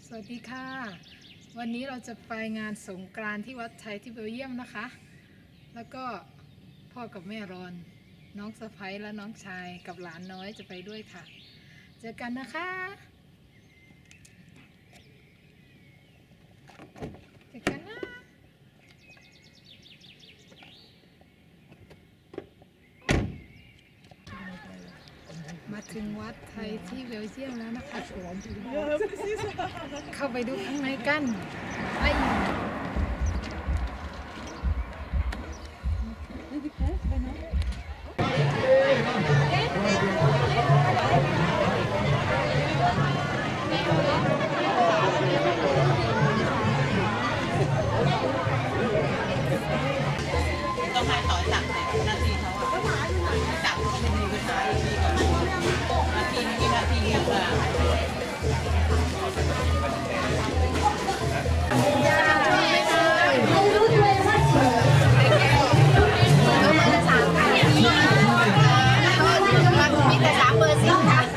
สวัสดีค่ะวันนี้เราจะไปงานสงกรานต์ที่วัดไทยที่เบลเยียมนะคะแล้วก็พ่อกับแม่รอนน้องสะใภ้และน้องชายกับหลานน้อยจะไปด้วยค่ะเจอกันนะคะเจอกันนะมาถึงวัดไทยที่เบลเยียมแล้วนะคะเข้าไปดูข้างในกันไปต้องให้ต่อจากนาทีเขาจับก็ไม่มีปัญหาดีกว่านาทีมีแต่3เบอร์10ค่ะ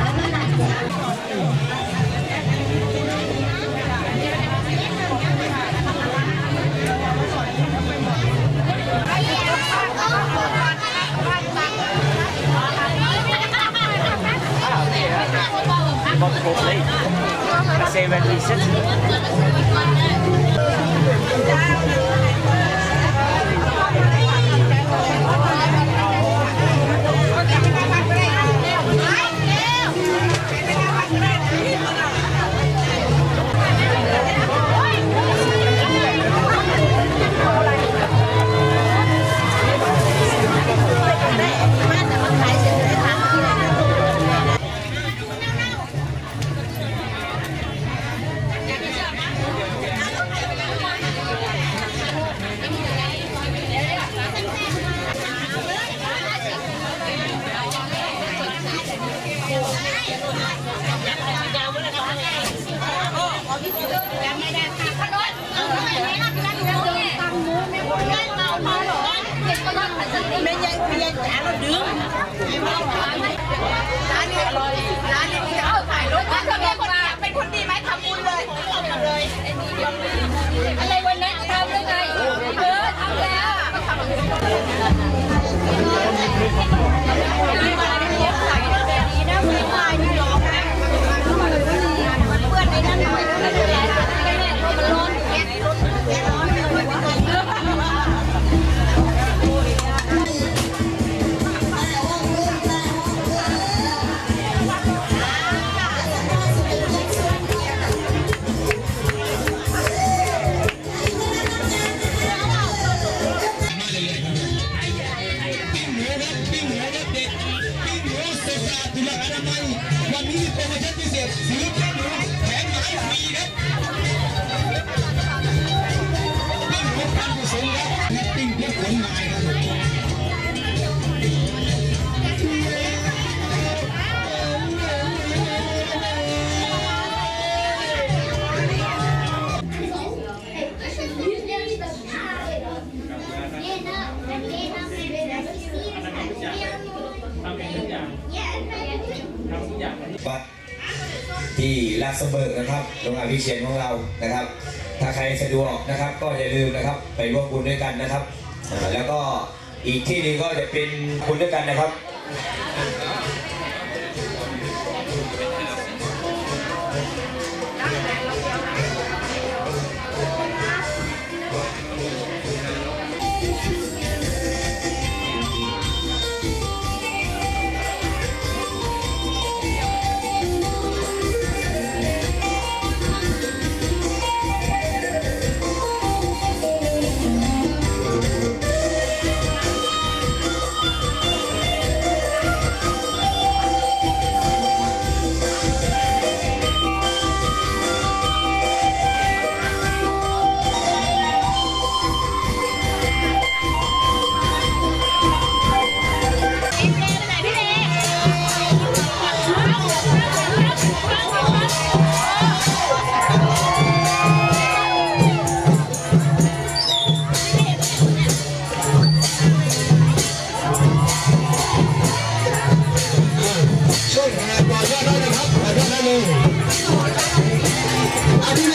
Multiple plates. I say when we sit.อะไรวันนั้นทำได้ไงทำแล้ววันนี้โปรโมชั่นพิเศษซื้อแค่หมูแถมไม้ฟรีครับปิ้งหมูพันกุศลครับปิ้งเพื่อขนไม้ครับวัดที่ลาสเบิร์กนะครับโรงงานวิเชียรของเรานะครับถ้าใครสะดวกนะครับก็อย่าลืมนะครับไปร่วมบุญด้วยกันนะครับแล้วก็อีกที่นึงก็จะเป็นบุญด้วยกันนะครับช่วยหาต่อยอดได้เลยครับต่อยอดได้เลย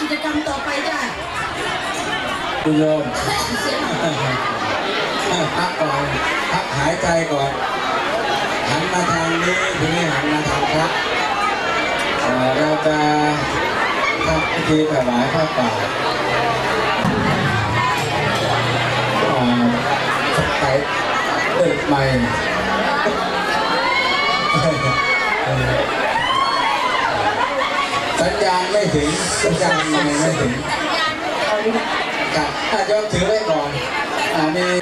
จกรรมต่อไปจ้ะคุณโยมพักก่อนพักหายใจก่อนหันมาทางนี้ทีนี้หันมาทางพระเราจะทำพิธีถวายผ้าป่าสไตล์เปิดใหม่สัญญาณไม่ถึงสัญญาณไม่ถึงกับถ้าโยมถือไว้ก่อนมี